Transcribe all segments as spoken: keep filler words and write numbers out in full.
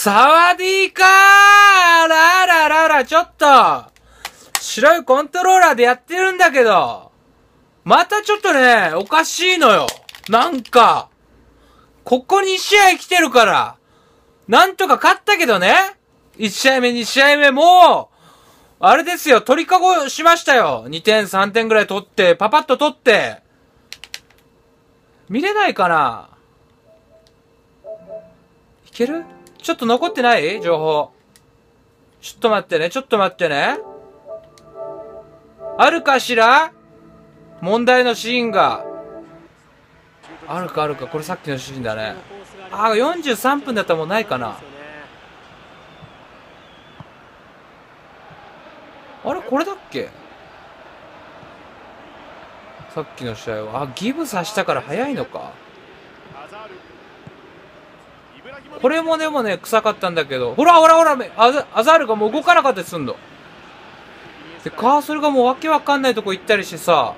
サワディーカーらららら、ちょっと白いコントローラーでやってるんだけど、またちょっとね、おかしいのよ。なんか、ここに試合来てるから、なんとか勝ったけどね。いち試合目、に試合目もう、あれですよ、鳥かごしましたよ。にてん、さんてんぐらい取って、パパッと取って。見れないかな？いける？ちょっと残ってない情報。ちょっと待ってね、ちょっと待ってね。あるかしら？問題のシーンが。あるかあるか、これさっきのシーンだね。あ、よんじゅうさんぷんだったらもうないかな。あれこれだっけ？さっきの試合は。あ、ギブさしたから早いのか。これもでもね、臭かったんだけど。ほらほらほら、アザ、アザールがもう動かなかったりすんの。で、カーソルがもうわけわかんないとこ行ったりしてさ。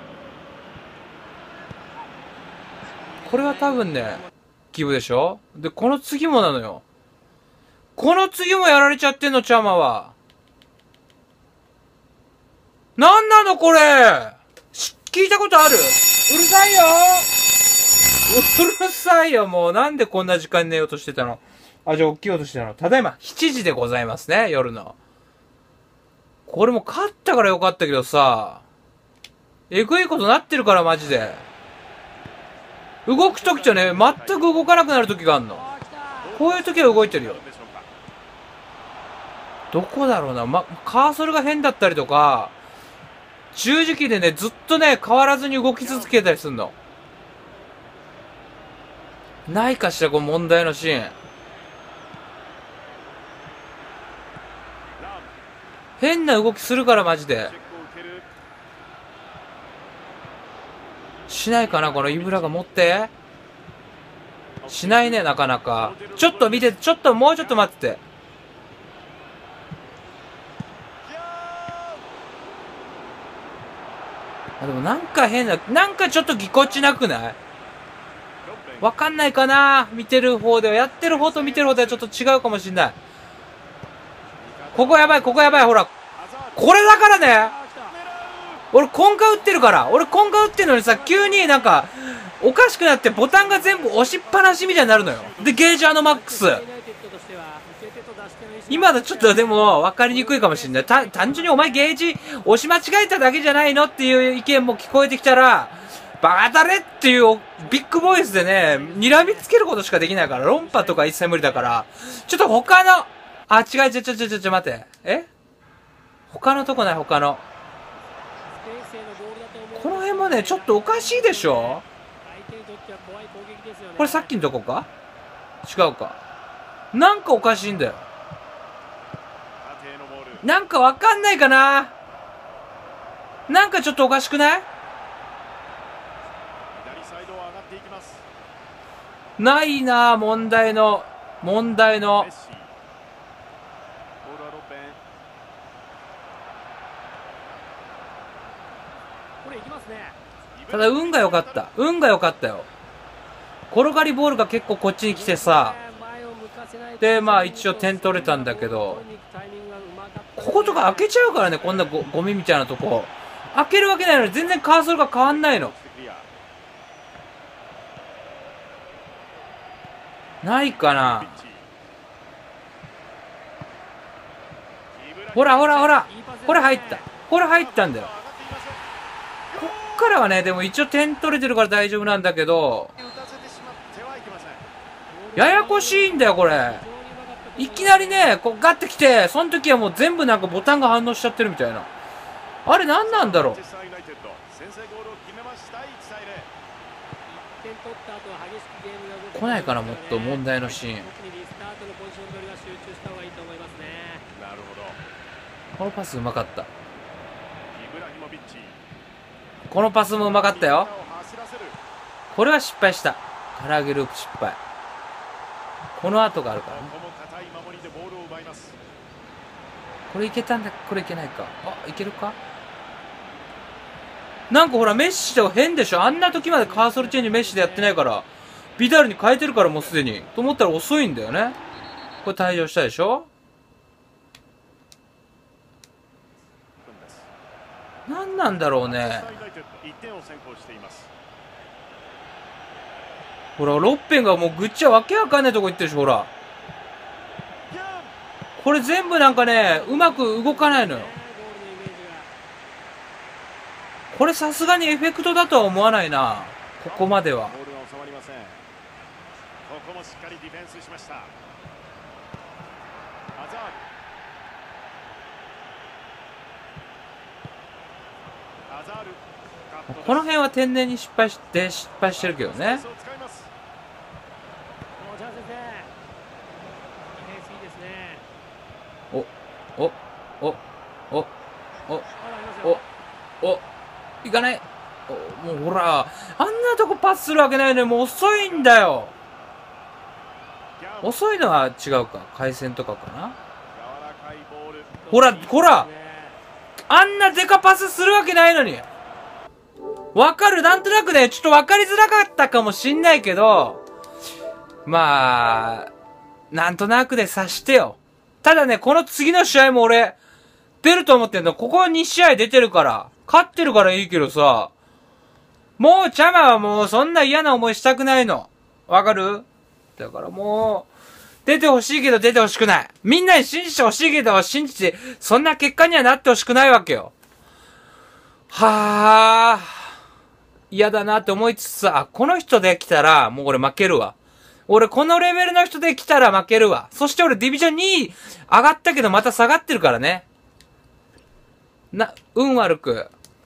これは多分ね、ギブでしょ？で、この次もなのよ。この次もやられちゃってんの、チャーマは。なんなのこれ！聞いたことある？うるさいよ！うるさいよ、もう。なんでこんな時間に寝ようとしてたの？あ、じゃあ起きようとしてたの。ただいま、しちじでございますね、夜の。これも勝ったからよかったけどさ、えぐいことなってるから、マジで。動くときとね、全く動かなくなるときがあんの。こういうときは動いてるよ。どこだろうな、ま、カーソルが変だったりとか、十字キーでね、ずっとね、変わらずに動き続けたりすんの。ないかしら、この問題のシーン。変な動きするから、マジで。しないかな、このイブラが持って。しないね、なかなか。ちょっと見て、ちょっと、もうちょっと待ってて。あ、でもなんか変な、なんかちょっとぎこちなくない？わかんないかな？見てる方では、やってる方と見てる方ではちょっと違うかもしんない。ここやばい、ここやばい、ほら。これだからね。俺、コンカ打ってるから。俺、コンカ打ってるのにさ、急になんか、おかしくなってボタンが全部押しっぱなしみたいになるのよ。で、ゲージあのマックス。今のちょっとでも分かりにくいかもしれない。た、単純にお前ゲージ押し間違えただけじゃないのっていう意見も聞こえてきたら、バカだれっていうビッグボイスでね、睨みつけることしかできないから、論破とか一切無理だから、ちょっと他の、あ、違う違う違う違う違う、待って。え？他のとこない、他の。この辺もね、ちょっとおかしいでしょ？これさっきのとこか？違うか。なんかおかしいんだよ。なんかわかんないかな？なんかちょっとおかしくない？ないなぁ、問題の、問題の。ただ運が良かった。運が良かったよ。転がりボールが結構こっちに来てさ。で、まあ一応点取れたんだけど、こことか開けちゃうからね、こんな ゴ, ゴミみたいなとこ。開けるわけないのに全然カーソルが変わんないの。ないかな。ほらほらほら。これ入った。これ入ったんだよ。こっからはね、でも一応点取れてるから大丈夫なんだけど、ややこしいんだよ、これ。いきなりね、こうガッてきて、その時はもう全部なんかボタンが反応しちゃってるみたいな。あれ何なんだろう。来ないかな、もっと問題のシーン。このパスうまかった。このパスもうまかったよ。これは失敗した。唐揚げループ失敗。この後があるからね。これいけたんだ。これいけないか。あ、いけるか。なんかほら、メッシと変でしょ。あんな時までカーソルチェンジメッシでやってないから、ビダールに変えてるからもうすでに。と思ったら遅いんだよね。 これ退場したでしょ。何なんだろうね。ほら、ロッペンがもうぐっちゃわけわかんないとこ行ってるし、ほら。これ全部なんかね、うまく動かないのよ。これさすがにエフェクトだとは思わないな。ここまでは。この辺は天然に失敗して失敗してるけどね。おおおおおおおおいかない。もうほら、あんなとこパスするわけないのに、もう遅いんだよ。遅いのは違うか、回線とかかな。ほらほら、あんなデカパスするわけないのに。わかる、なんとなくね、ちょっとわかりづらかったかもしんないけど、まあ、なんとなくで察してよ。ただね、この次の試合も俺、出ると思ってんの。ここに試合出てるから。勝ってるからいいけどさ、もうチャマはもうそんな嫌な思いしたくないの。わかる？だからもう、出てほしいけど出てほしくない。みんなに信じてほしいけど信じて、そんな結果にはなってほしくないわけよ。はぁ。嫌だなって思いつつさ、この人で来たら、もう俺負けるわ。俺このレベルの人で来たら負けるわ。そして俺ディビジョンにい上がったけどまた下がってるからね。な、運悪く。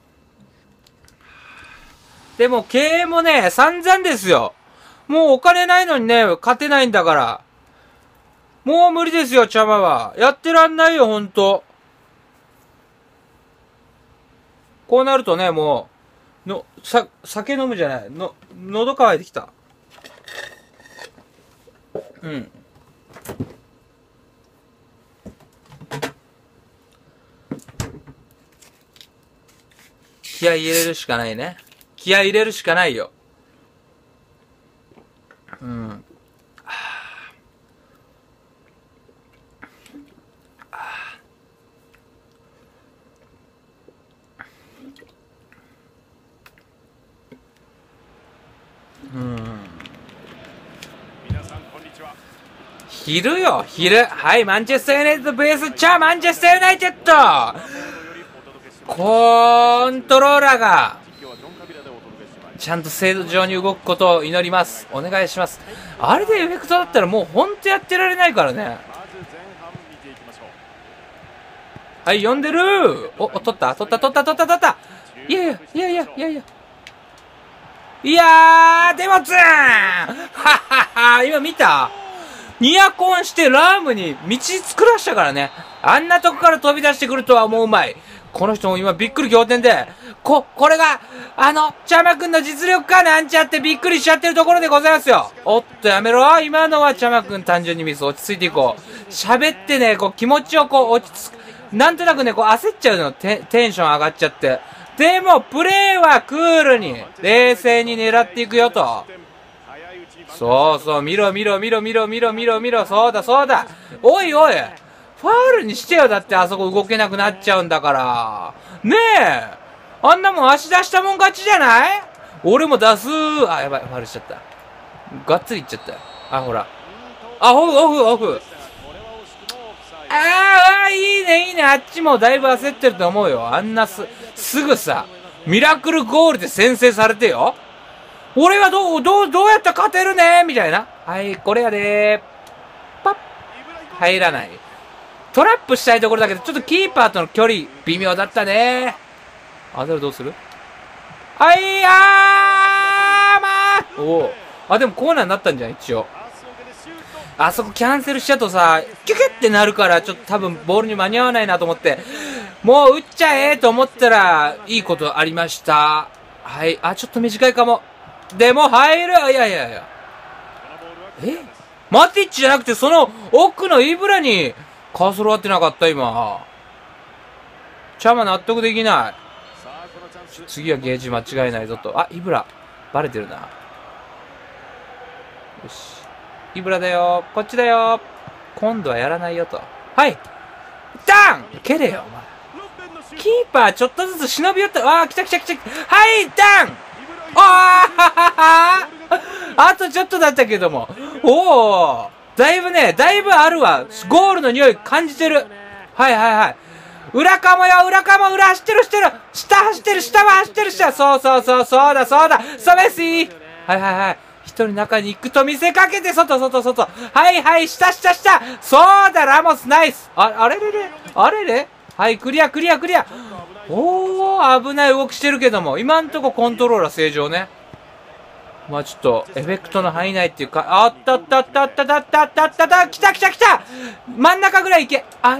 でも経営もね、散々ですよ。もうお金ないのにね、勝てないんだから。もう無理ですよ、チャマは。やってらんないよ、ほんと。こうなるとね、もう、の、さ、酒飲むじゃない。の、喉乾いてきた。うん。気合い入れるしかないね。気合い入れるしかないよ。うん。うん。昼よ、昼。はい、マンチェスターユナイテッド ブイエス チャーマンチェスターユナイテッド。コントローラーがちゃんと精度上に動くことを祈ります。お願いします。あれでエフェクトだったらもうほんとやってられないからね。はい、呼んでる。お、お、取った取った取った取った取った。いやいやいやいやいやいやいやー、デモツーンはっはっは。今見た？ニアコンしてラームに道作らしたからね。あんなとこから飛び出してくるとはもううまい。この人も今びっくり仰天で、こ、これが、あの、チャマくんの実力かなんちゃってびっくりしちゃってるところでございますよ。おっとやめろ。今のはチャマくん単純にミス。落ち着いていこう。喋ってね、こう気持ちをこう落ち着く。なんとなくね、こう焦っちゃうの。テ、テンション上がっちゃって。でも、プレーはクールに、冷静に狙っていくよと。そうそう、見ろ見ろ見ろ見ろ見ろ見ろ見ろ。そうだそうだ。おいおい。ファールにしてよ。だってあそこ動けなくなっちゃうんだから。ねえ。あんなもん足出したもん勝ちじゃない？俺も出すー。あ、やばい。ファールしちゃった。がっつりいっちゃったよ。あ、ほら。あ、オフオフオフ。ああ、いいねいいね。あっちもだいぶ焦ってると思うよ。あんなす、すぐさ、ミラクルゴールで先制されてよ。俺はどう、どう、どうやったら勝てるねみたいな。はい、これやでー。パッ。入らない。トラップしたいところだけど、ちょっとキーパーとの距離、微妙だったね。アザルどうする？はい、あーまーおあ、でもコーナーになったんじゃん、一応。あそこキャンセルしちゃうとさ、キュキュってなるから、ちょっと多分ボールに間に合わないなと思って、もう打っちゃえと思ったら、いいことありました。はい、あ、ちょっと短いかも。でも入る。いやいやいや。えマティッチじゃなくて、その奥のイブラに、カーソル合ってなかった、今。チャマ納得できない。次はゲージ間違いないぞと。あ、イブラ。バレてるな。よし。イブラだよ。こっちだよ。 今度はやらないよと。はい。ダウン蹴れよ、お前。キーパーちょっとずつ忍び寄った。ああ、来た来た来た。はい、ダウンあああとちょっとだったけども。おおだいぶね、だいぶあるわ。ゴールの匂い感じてる。はいはいはい。裏かもよ、裏かも、裏走ってる走ってる。下走ってる、下は走ってる、下。そうそうそう、そうだそうだ。サメシーはいはいはい。一人中に行くと見せかけて、外外外。はいはい、下下下。そうだ、ラモスナイス。あ、あれれれあれれはい、クリアクリアクリア。おー、危ない動きしてるけども。今んとこコントローラー正常ね。まあちょっと、エフェクトの範囲内っていうか、あったったったったったったったったった、来た来た来た真ん中ぐらい行け。あ、はい、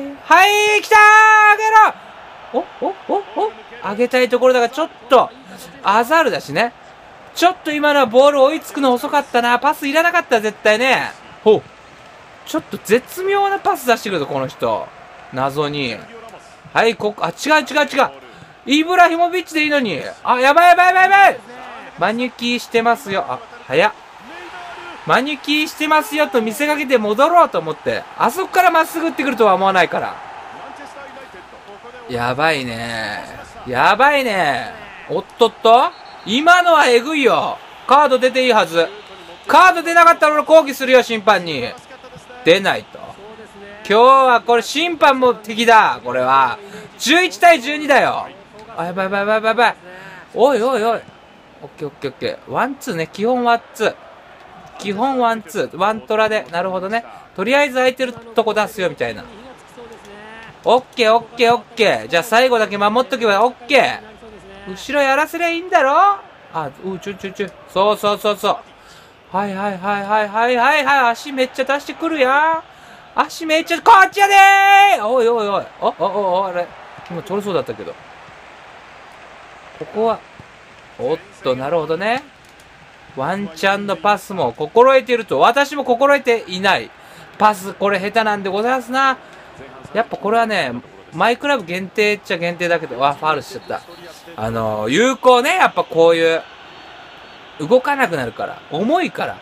来たーあげろお、お、お、お上げたいところだが、ちょっと、アザールだしね。ちょっと今のはボール追いつくの遅かったな。パスいらなかった、絶対ね。ほう。ちょっと絶妙なパス出してくるぞ、この人。謎に。はい、ここ、あ、違う違う違う。イブラヒモビッチでいいのに。あ、やばいやばいやばいやばいマニュキーしてますよ。あ、早っ。マニュキーしてますよと見せかけて戻ろうと思って。あそこからまっすぐ打ってくるとは思わないから。やばいね。やばいね。おっとっと今のはえぐいよ。カード出ていいはず。カード出なかったら俺抗議するよ、審判に。出ないと。今日はこれ審判も敵だ。これは。じゅういちたいじゅうにだよ。あ、やばいやばいやばいやばい。おいおいおい。オッケーオッケーオッケー。ワンツーね。基本ワンツー。基本ワンツー。ワントラで。なるほどね。とりあえず空いてるとこ出すよ、みたいな。オッケーオッケーオッケー。じゃあ最後だけ守っとけばオッケー。後ろやらせりゃいいんだろあ、う、ちょちょちょ。そうそうそうそう。はいはいはいはいはいはいはい。足めっちゃ出してくるやん。足めっちゃ、こっちやでーおいおいおい。お、お、お、お、あれ。今取れそうだったけど。ここは、おっと、なるほどね。ワンチャンのパスも心得ていると。私も心得ていない。パス、これ下手なんでございますな。やっぱこれはね、マイクラブ限定っちゃ限定だけど、わ、ファウルしちゃった。あのー、有効ね。やっぱこういう、動かなくなるから。重いから。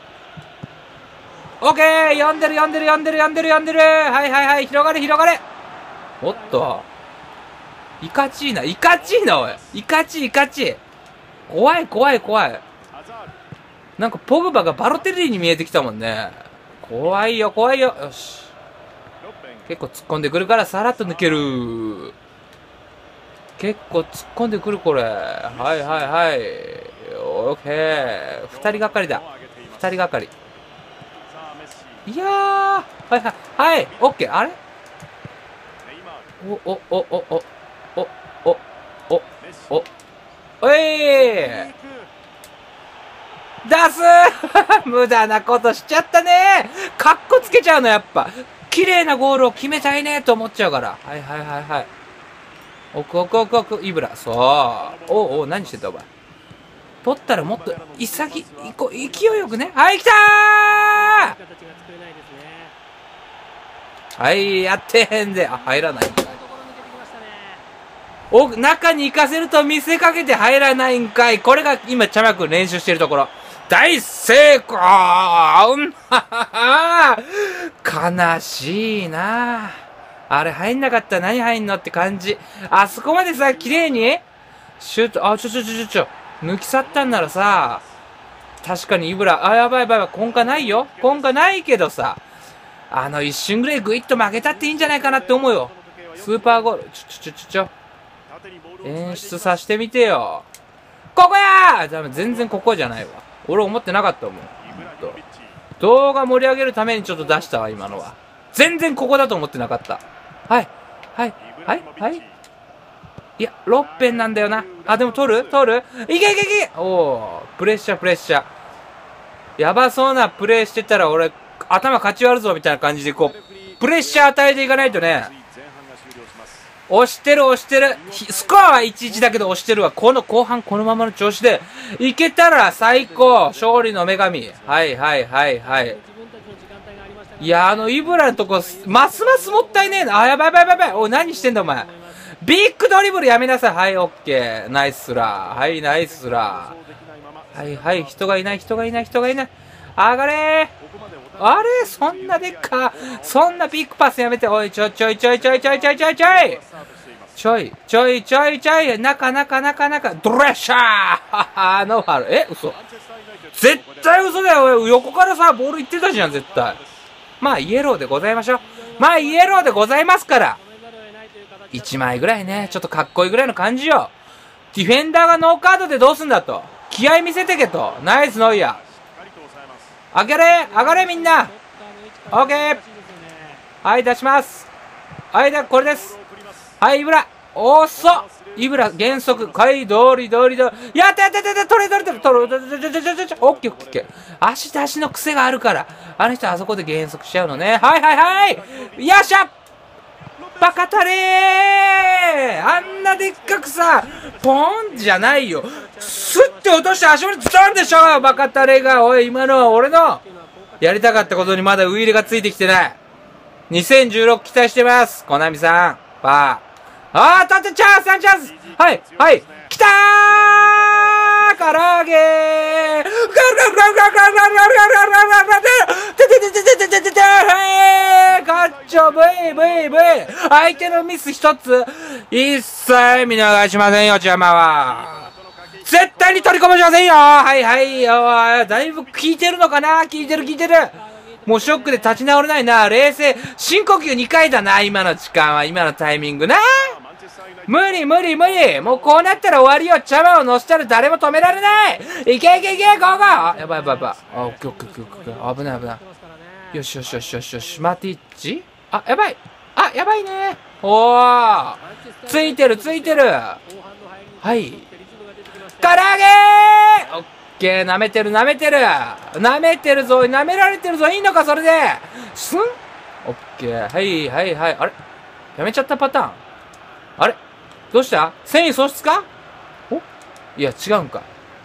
オッケー読んでる読んでる読んでる読んでる読んでるはいはいはい広がれ広がれおっと。イカチーナ、イカチーナおいイカチイカチ怖い怖い怖い。なんかポグバがバロテリーに見えてきたもんね。怖いよ怖いよ。よし。結構突っ込んでくるからさらっと抜ける。結構突っ込んでくるこれ。はいはいはい。オッケー。二人がかりだ。二人がかり。いやー。はいはい。はい。オッケー。あれお、お、お、お、お、お、お、お、お、おいー出す無駄なことしちゃったねーかっこつけちゃうのやっぱ。綺麗なゴールを決めたいねと思っちゃうから。はいはいはいはい。奥奥奥奥、イブラ。そう。おうおう、何してたお前。取ったらもっと、潔、いこう、勢いよくね。はい、来たーはい、やってへんで。あ、入らないんかい。お、中に行かせると見せかけて入らないんかい。これが今、チャマ君練習してるところ。大成功うんははは悲しいなあれ入んなかったら何入んのって感じ。あそこまでさ、綺麗にシュート、あ、ちょちょちょちょちょ。抜き去ったんならさ、確かにイブラ、あ、やばいやばいやばい、根幹ないよ。根幹ないけどさ、あの一瞬ぐらいグイッと負けたっていいんじゃないかなって思うよ。スーパーゴール、ちょちょちょちょちょ。演出させてみてよ。ここやー全然ここじゃないわ。俺思ってなかったもん。動画盛り上げるためにちょっと出したわ、今のは。全然ここだと思ってなかった。はい。はい。はい。はい。いや、ろっぺんなんだよな。あ、でも取る取るいけいけいけおー、プレッシャープレッシャー。やばそうなプレイしてたら俺、頭勝ち割るぞみたいな感じでこう、プレッシャー与えていかないとね。押してる押してる。スコアはいちいちだけど押してるわ。この後半このままの調子で、いけたら最高勝利の女神。はいはいはいはい。いや、あのイブラのとこ、ますますもったいねえな。あ、やばいやばいやばい。おい、何してんだお前。ビッグドリブルやめなさい。はい、オッケー。ナイススラー。はい、ナイススラー。はいはい、人がいない人がいない人がいない。上がれー。 あれそんなでっか、そんなビッグパスやめて。おい、ちょちょいちょいちょいちょいちょいちょいちょいちょいちょいちょいちょい、中中中中、ドレッシャーははノーファウル。え、嘘。絶対嘘だよ。横からさ、ボール行ってたじゃん、絶対。まあ、イエローでございましょう。まあ、イエローでございますから。いちまいぐらいね、ちょっとかっこいいぐらいの感じよ。ディフェンダーがノーカードでどうすんだと。気合見せてけと。ナイスノイヤー。上がれ上がれみんな。オッケー。はい、出します。はい、だ、これです。はい、イブラ。おっそイブラ、減速。はい、どりどりどり。やったやったやった、取れ取れ取れ取れ取れ取れ取れ取れ取れ。オッケーオッケー。足出しの癖があるから。あの人あそこで減速しちゃうのね。はいはいはい。よっしゃバカタレーあんなでっかくさ、ポーンじゃないよ。スッて落として足元つたんでしょバカタレが。おい、今のは俺のやりたかったことにまだウィールがついてきてない。にせんじゅうろく期待してます。コナミさん。パー。あー、立ってチャンスチャンスはい、はい。来たー唐揚げーガルガルガルガルガルガルガルガルガルガルガルてててててててててはいガッチョブイブイブイ相手のミス一つ一切見逃しませんよ、邪魔は。絶対に取り込ましませんよはいはいよだいぶ効いてるのかな効いてる効いてるもうショックで立ち直れないな。冷静。深呼吸にかいだな、今の時間は。今のタイミングな。無理無理無理もうこうなったら終わりよ。茶葉を乗せたら誰も止められない。いけいけいけゴーゴーあ、やばいやばいやばい。あ、オッケーオッケーオッケーオッケー。危ない危ない。よしよしよしよしよし。マティッチあ、やばい。あ、やばいね。おー。ついてるついてる。はい。唐揚げーオッケー、舐めてる舐めてる舐めてるぞ舐められてるぞいいのかそれで。すんオッケー。はいはいはい。あれやめちゃったパターンあれどうした戦意喪失かおいや、違うんか。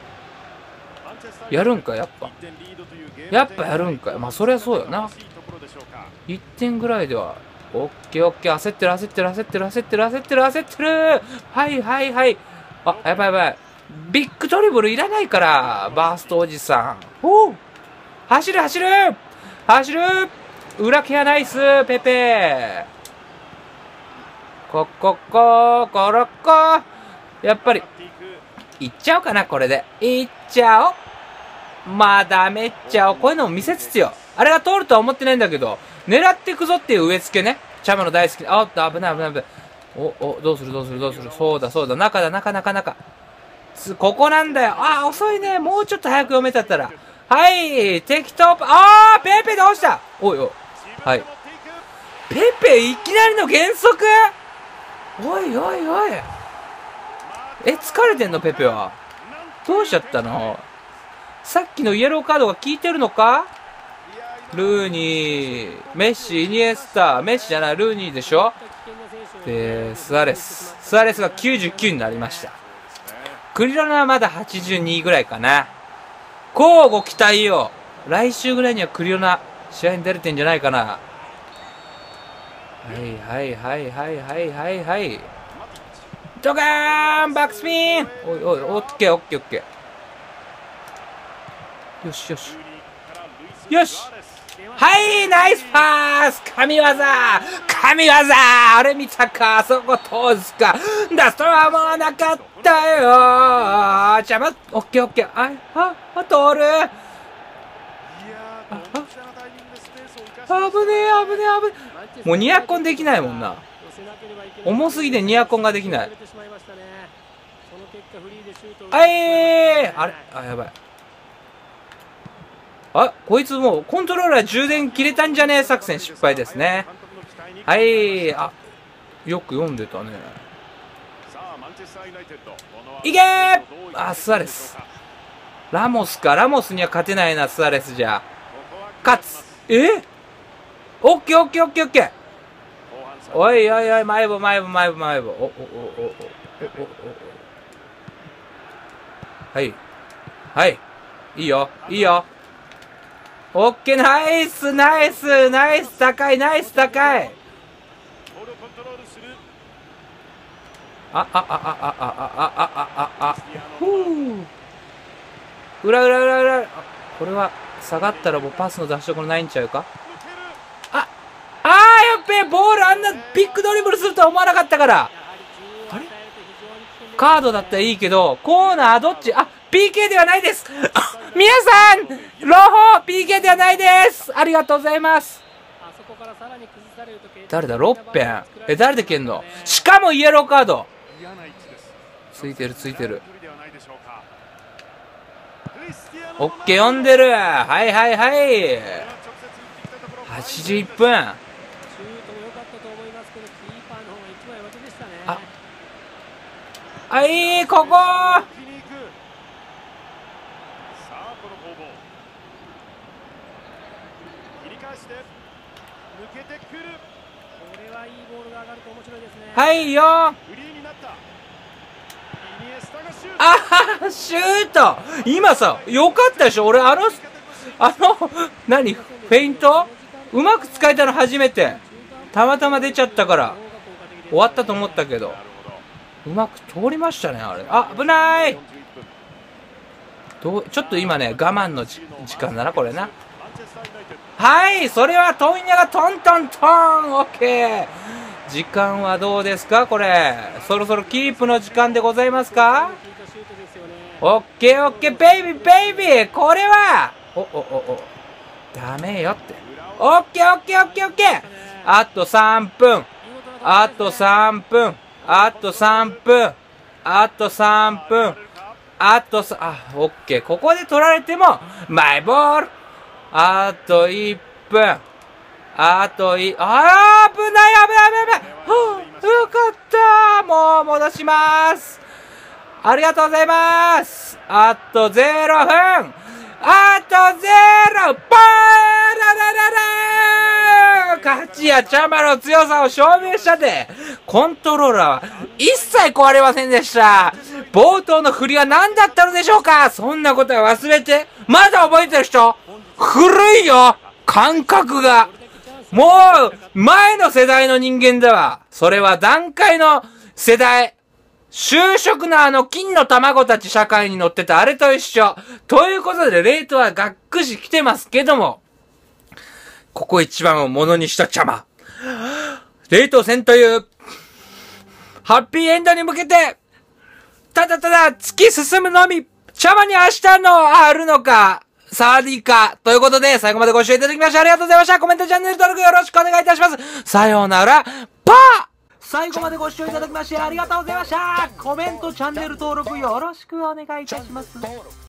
やるんか、やっぱ。やっぱやるんか。まあ、そりゃそうよな。いってんぐらいでは。オッケーオッケー。焦ってる、焦ってる、焦ってる、焦ってる、焦ってる、焦ってる。はいはいはい。あ、やばいやばい。ビッグドリブルいらないから。バーストおじさん。おう走る、走る走る裏ケアナイスペペこここころこやっぱりいっちゃおうかなこれでいっちゃおうまあダメっちゃおうこういうのも見せつつよあれが通るとは思ってないんだけど狙っていくぞっていう植え付けねチャムの大好きあっと危ない危ない危ないおおどうするどうするどうするそうだそうだ中だ中中中ここなんだよあ遅いねもうちょっと早く読めたったらはい適当あーペーペーで落ちたおいおいはいペペいきなりの減速おいおいおいえ疲れてんのペペはどうしちゃったのさっきのイエローカードが効いてるのかルーニーメッシイニエスタメッシじゃないルーニーでしょでスアレススアレスがきゅうじゅうきゅうになりましたクリロナはまだはちじゅうにぐらいかな交互期待よ来週ぐらいにはクリロナ試合に出れてんじゃないかなはいはいはいはいはいはいはいドカーンバックスピンおいおいオッケーオッケーオッケーよしよしよしはいナイスパース神業神業あれ見たかあそこ通すかダストはもうなかったよ邪魔オッケーオッケーあああ通るああ危ねえ危ねえ危ねえもうニアコンできないもんな重すぎてニアコンができないあえーあれあやばいあこいつもうコントローラー充電切れたんじゃねえ作戦失敗ですねはいあよく読んでたねいけーあスアレスラモスかラモスには勝てないなスアレスじゃ勝つえオッケーオッケーオッケーオッケーおいおいおい前部前部前部前部おおおおおおおはいはいいいよいいよオッケーナイスナイスナイス高いナイス高いあああああああああああふう裏裏裏裏これは下がったらもうパスの出しどころないんちゃうか。あ、あーやっべえ、ボールあんなビッグドリブルするとは思わなかったから。あれカードだったらいいけど、コーナーどっち？あ、ピーケー ではないです。皆さん、朗報 ピーケー ではないです。ありがとうございます。誰だ、ろっぺん。え、誰で蹴んの？しかもイエローカード。ついてるついてる。オッケー、読んでる。はいはいはい。はちじゅういっぷん。あ、あい、ここはいよ。あはシュート。今さ、よかったでしょ。俺あのあの何フェイントうまく使えたの初めて。たまたま出ちゃったから終わったと思ったけど、うまく通りましたねあれ。あ、危ない。どうちょっと今ね、我慢の時間だなこれな。はい、それはトンヤがトントントン。オッケー。時間はどうですかこれ。そろそろキープの時間でございますか。オッケーオッケーベイビーベイビー。これはおおおおダメよって。オッケーオッケーオッケーオッケー。あとさんぷん。あとさんぷん。あとさんぷん。あとさんぷん。あとさ、あ、オッケー。ここで取られてもマイボール。あといっぷん。あとい、あー、危ない危ない危ない危ない。はぁ、よかった。もう戻します。ありがとうございます。あとゼロふん。あとゼロ。バーララララー。勝ちやチャマの強さを証明したで。コントローラーは一切壊れませんでした。冒頭の振りは何だったのでしょうか。そんなことは忘れて。まだ覚えてる人？古いよ感覚が。もう、前の世代の人間だわ。それは段階の世代。就職のあの金の卵たち社会に乗ってたあれと一緒。ということで、レートはがっくし来てますけども、ここ一番をものにしたちゃま。レート戦という、ハッピーエンドに向けて、ただただ突き進むのみ、ちゃまに明日のあるのか、サーディーか。ということで、最後までご視聴いただきましてありがとうございました。コメント、チャンネル登録よろしくお願いいたします。さようなら、パー。最後までご視聴いただきましてありがとうございました。コメント、チャンネル登録よろしくお願いいたします。